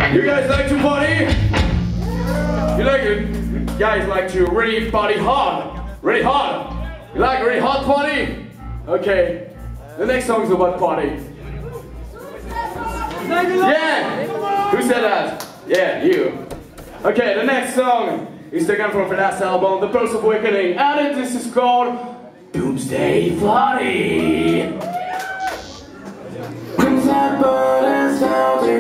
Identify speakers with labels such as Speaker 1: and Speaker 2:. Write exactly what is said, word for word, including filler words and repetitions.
Speaker 1: You guys like to party? You like it? You guys like to really party hard? Really hard? You like really hard party? Okay. The next song is about party. Yeah! Who said that? Yeah, you. Okay, the next song is taken from the last album, The Pulse of Awakening, and this is called Doomsday Party. Brings that burdens down to